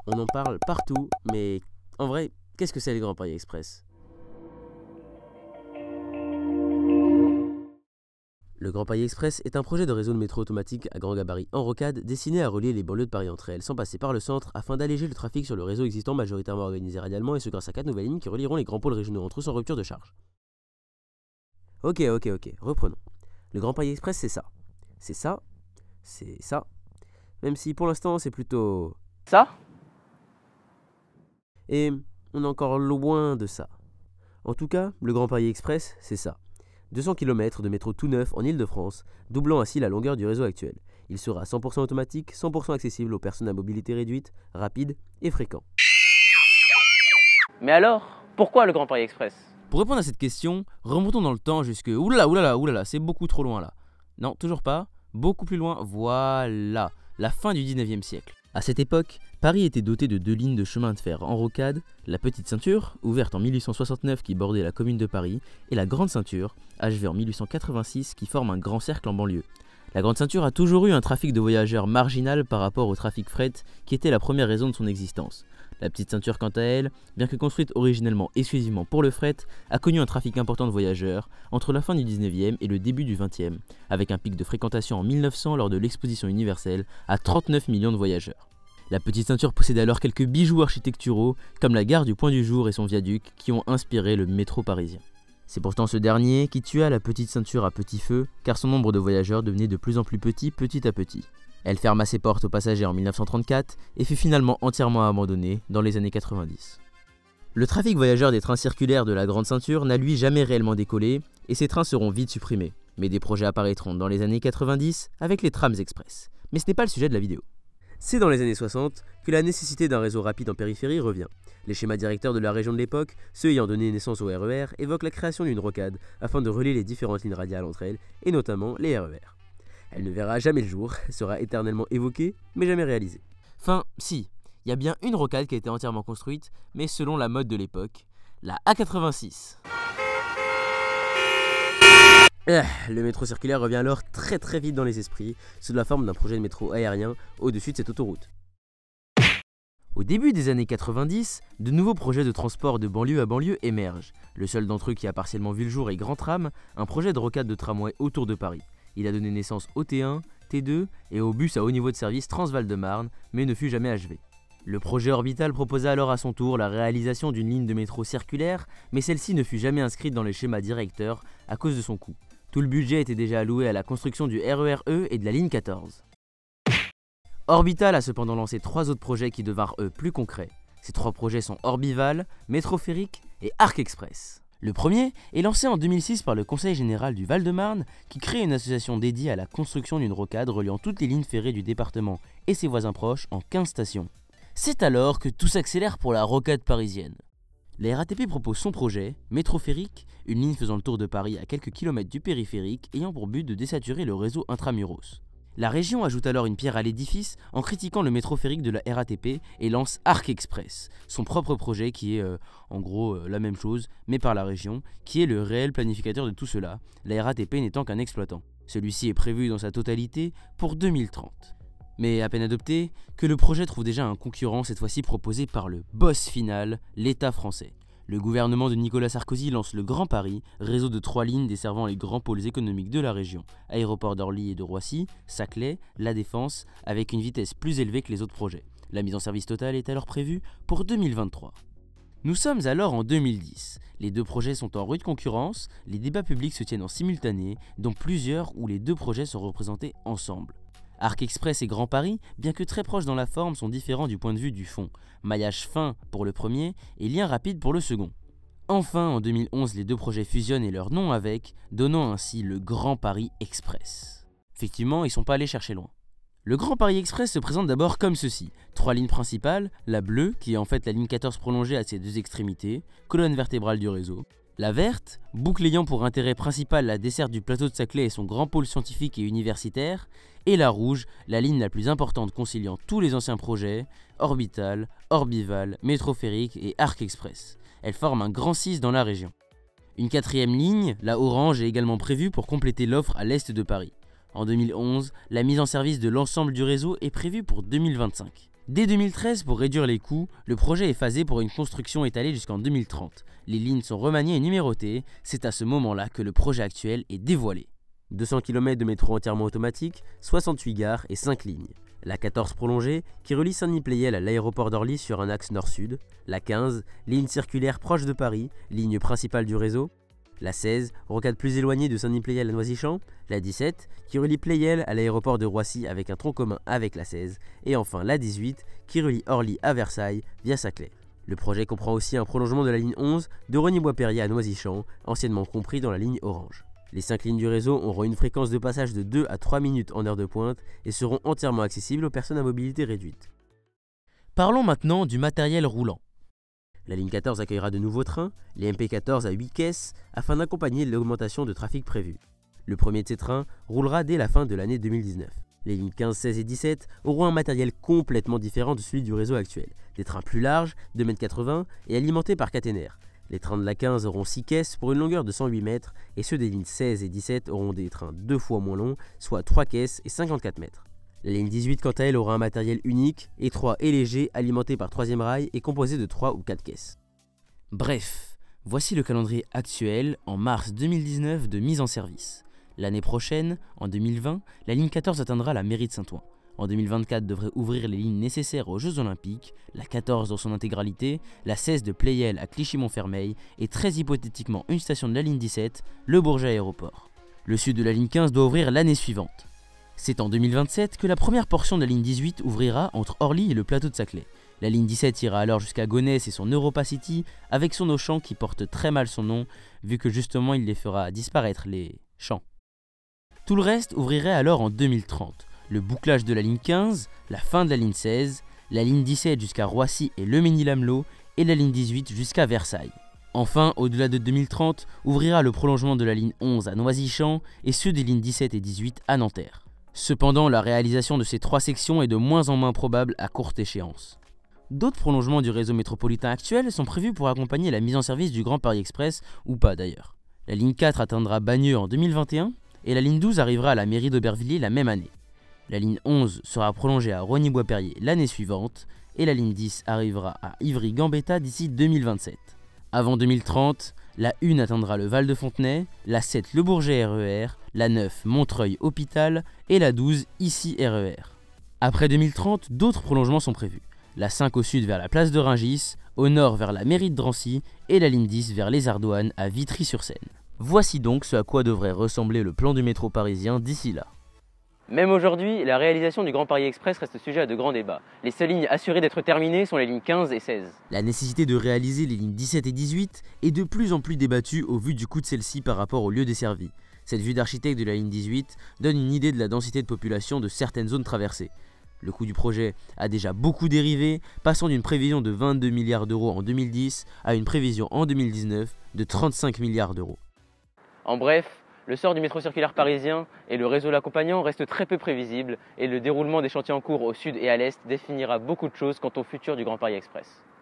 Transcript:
On en parle partout, mais en vrai, qu'est-ce que c'est le Grand Paris Express? Le Grand Paris Express est un projet de réseau de métro automatique à grand gabarit en rocade destiné à relier les banlieues de Paris entre elles sans passer par le centre afin d'alléger le trafic sur le réseau existant majoritairement organisé radialement et ce grâce à 4 nouvelles lignes qui relieront les grands pôles régionaux entre eux sans rupture de charge. Ok, reprenons. Le Grand Paris Express c'est ça. C'est ça. C'est ça. Même si pour l'instant c'est plutôt... Ça? Et on est encore loin de ça. En tout cas, le Grand Paris Express c'est ça. 200 km de métro tout neuf en Ile-de-France, doublant ainsi la longueur du réseau actuel. Il sera 100% automatique, 100% accessible aux personnes à mobilité réduite, rapide et fréquent. Mais alors, pourquoi le Grand Paris Express? Pour répondre à cette question, remontons dans le temps jusque... Oulala, c'est beaucoup trop loin là. Non, toujours pas. Beaucoup plus loin, voilà, la fin du 19e siècle. À cette époque, Paris était doté de 2 lignes de chemin de fer en rocade, la Petite Ceinture, ouverte en 1869 qui bordait la commune de Paris, et la Grande Ceinture, achevée en 1886 qui forme un grand cercle en banlieue. La Grande Ceinture a toujours eu un trafic de voyageurs marginal par rapport au trafic fret qui était la première raison de son existence. La Petite Ceinture quant à elle, bien que construite originellement exclusivement pour le fret, a connu un trafic important de voyageurs entre la fin du 19e et le début du 20e, avec un pic de fréquentation en 1900 lors de l'exposition universelle à 39 millions de voyageurs. La Petite Ceinture possédait alors quelques bijoux architecturaux comme la gare du Point du Jour et son viaduc qui ont inspiré le métro parisien. C'est pourtant ce dernier qui tua la Petite Ceinture à petit feu car son nombre de voyageurs devenait de plus en plus petit à petit. Elle ferma ses portes aux passagers en 1934 et fut finalement entièrement abandonnée dans les années 90. Le trafic voyageur des trains circulaires de la Grande Ceinture n'a lui jamais réellement décollé et ces trains seront vite supprimés. Mais des projets apparaîtront dans les années 90 avec les trams express. Mais ce n'est pas le sujet de la vidéo. C'est dans les années 60 que la nécessité d'un réseau rapide en périphérie revient. Les schémas directeurs de la région de l'époque, ceux ayant donné naissance au RER, évoquent la création d'une rocade afin de relier les différentes lignes radiales entre elles, et notamment les RER. Elle ne verra jamais le jour, sera éternellement évoquée, mais jamais réalisée. Enfin, si, il y a bien une rocade qui a été entièrement construite, mais selon la mode de l'époque, la A86. Le métro circulaire revient alors très vite dans les esprits, sous la forme d'un projet de métro aérien au-dessus de cette autoroute. Au début des années 90, de nouveaux projets de transport de banlieue à banlieue émergent. Le seul d'entre eux qui a partiellement vu le jour est Grand Tram, un projet de rocade de tramway autour de Paris. Il a donné naissance au T1, T2 et au bus à haut niveau de service Transval-de-Marne, mais ne fut jamais achevé. Le projet Orbital proposa alors à son tour la réalisation d'une ligne de métro circulaire, mais celle-ci ne fut jamais inscrite dans les schémas directeurs à cause de son coût. Tout le budget était déjà alloué à la construction du RER-E et de la ligne 14. Orbital a cependant lancé 3 autres projets qui devinrent eux plus concrets. Ces 3 projets sont Orbival, Métrophérique et Arc Express. Le premier est lancé en 2006 par le Conseil général du Val-de-Marne qui crée une association dédiée à la construction d'une rocade reliant toutes les lignes ferrées du département et ses voisins proches en 15 stations. C'est alors que tout s'accélère pour la rocade parisienne. La RATP propose son projet, Métrophérique, une ligne faisant le tour de Paris à quelques kilomètres du périphérique ayant pour but de désaturer le réseau intramuros. La région ajoute alors une pierre à l'édifice en critiquant le métrophérique de la RATP et lance Arc Express, son propre projet qui est en gros la même chose mais par la région, qui est le réel planificateur de tout cela, la RATP n'étant qu'un exploitant. Celui-ci est prévu dans sa totalité pour 2030. Mais à peine adopté, que le projet trouve déjà un concurrent cette fois-ci proposé par le boss final, l'État français. Le gouvernement de Nicolas Sarkozy lance le Grand Paris, réseau de 3 lignes desservant les grands pôles économiques de la région, aéroports d'Orly et de Roissy, Saclay, La Défense, avec une vitesse plus élevée que les autres projets. La mise en service totale est alors prévue pour 2023. Nous sommes alors en 2010. Les 2 projets sont en rude concurrence, les débats publics se tiennent en simultané, dont plusieurs où les 2 projets sont représentés ensemble. Arc Express et Grand Paris, bien que très proches dans la forme, sont différents du point de vue du fond. Maillage fin pour le premier et lien rapide pour le second. Enfin, en 2011, les 2 projets fusionnent et leur nom avec, donnant ainsi le Grand Paris Express. Effectivement, ils sont pas allés chercher loin. Le Grand Paris Express se présente d'abord comme ceci. 3 lignes principales, la bleue, qui est en fait la ligne 14 prolongée à ses 2 extrémités, colonne vertébrale du réseau. La verte, boucle ayant pour intérêt principal la desserte du plateau de Saclay et son grand pôle scientifique et universitaire, et la rouge, la ligne la plus importante conciliant tous les anciens projets, Orbital, Orbival, Métrophérique et Arc Express. Elle forme un grand 6 dans la région. Une 4e ligne, la orange, est également prévue pour compléter l'offre à l'est de Paris. En 2011, la mise en service de l'ensemble du réseau est prévue pour 2025. Dès 2013, pour réduire les coûts, le projet est phasé pour une construction étalée jusqu'en 2030. Les lignes sont remaniées et numérotées, c'est à ce moment-là que le projet actuel est dévoilé. 200 km de métro entièrement automatique, 68 gares et 5 lignes. La 14 prolongée, qui relie Saint-Denis-Pleyel à l'aéroport d'Orly sur un axe nord-sud. La 15, ligne circulaire proche de Paris, ligne principale du réseau. La 16, rocade plus éloignée de Saint-Denis-Pleyel à Noisy-Champs. La 17, qui relie Pleyel à l'aéroport de Roissy avec un tronc commun avec la 16. Et enfin la 18, qui relie Orly à Versailles via Saclay. Le projet comprend aussi un prolongement de la ligne 11 de Rosny-Bois-Perrier à Noisy-Champs, anciennement compris dans la ligne orange. Les 5 lignes du réseau auront une fréquence de passage de 2 à 3 minutes en heure de pointe et seront entièrement accessibles aux personnes à mobilité réduite. Parlons maintenant du matériel roulant. La ligne 14 accueillera de nouveaux trains, les MP14 à 8 caisses, afin d'accompagner l'augmentation de trafic prévue. Le premier de ces trains roulera dès la fin de l'année 2019. Les lignes 15, 16 et 17 auront un matériel complètement différent de celui du réseau actuel. Des trains plus larges, 2,80 m et alimentés par caténaire. Les trains de la 15 auront 6 caisses pour une longueur de 108 mètres et ceux des lignes 16 et 17 auront des trains 2 fois moins longs, soit 3 caisses et 54 mètres. La ligne 18 quant à elle aura un matériel unique, étroit et léger, alimenté par 3e rail et composé de 3 ou 4 caisses. Bref, voici le calendrier actuel en mars 2019 de mise en service. L'année prochaine, en 2020, la ligne 14 atteindra la mairie de Saint-Ouen. En 2024 devrait ouvrir les lignes nécessaires aux Jeux Olympiques, la 14 dans son intégralité, la 16 de Pleyel à Clichy-Montfermeil et très hypothétiquement une station de la ligne 17, le Bourget Aéroport. Le sud de la ligne 15 doit ouvrir l'année suivante. C'est en 2027 que la première portion de la ligne 18 ouvrira entre Orly et le plateau de Saclay. La ligne 17 ira alors jusqu'à Gonesse et son Europa City avec son Auchan qui porte très mal son nom vu que justement il les fera disparaître les champs. Tout le reste ouvrirait alors en 2030. Le bouclage de la ligne 15, la fin de la ligne 16, la ligne 17 jusqu'à Roissy et Le Mesnil-Amelot et la ligne 18 jusqu'à Versailles. Enfin, au-delà de 2030, ouvrira le prolongement de la ligne 11 à Noisy-Champs et ceux des lignes 17 et 18 à Nanterre. Cependant, la réalisation de ces 3 sections est de moins en moins probable à courte échéance. D'autres prolongements du réseau métropolitain actuel sont prévus pour accompagner la mise en service du Grand Paris Express, ou pas d'ailleurs. La ligne 4 atteindra Bagneux en 2021 et la ligne 12 arrivera à la mairie d'Aubervilliers la même année. La ligne 11 sera prolongée à Rosny-Bois-Perrier l'année suivante et la ligne 10 arrivera à Ivry-Gambetta d'ici 2027. Avant 2030, la 1 atteindra le Val de Fontenay, la 7 le Bourget RER, la 9 Montreuil-Hôpital et la 12 Issy RER. Après 2030, d'autres prolongements sont prévus. La 5 au sud vers la place de Rungis, au nord vers la mairie de Drancy et la ligne 10 vers les Ardoines à Vitry-sur-Seine. Voici donc ce à quoi devrait ressembler le plan du métro parisien d'ici là. Même aujourd'hui, la réalisation du Grand Paris Express reste sujet à de grands débats. Les seules lignes assurées d'être terminées sont les lignes 15 et 16. La nécessité de réaliser les lignes 17 et 18 est de plus en plus débattue au vu du coût de celle-ci par rapport au lieu desservi. Cette vue d'architecte de la ligne 18 donne une idée de la densité de population de certaines zones traversées. Le coût du projet a déjà beaucoup dérivé, passant d'une prévision de 22 milliards d'euros en 2010 à une prévision en 2019 de 35 milliards d'euros. En bref, le sort du métro circulaire parisien et le réseau l'accompagnant restent très peu prévisibles et le déroulement des chantiers en cours au sud et à l'est définira beaucoup de choses quant au futur du Grand Paris Express.